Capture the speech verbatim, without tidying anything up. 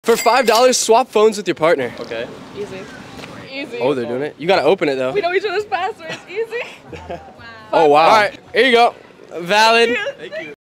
For five dollars, swap phones with your partner. Okay. Easy. Easy. Oh, they're doing it? You gotta open it though. We know each other's passwords. Easy. Oh, wow. All right, here you go. Valid. Thank you.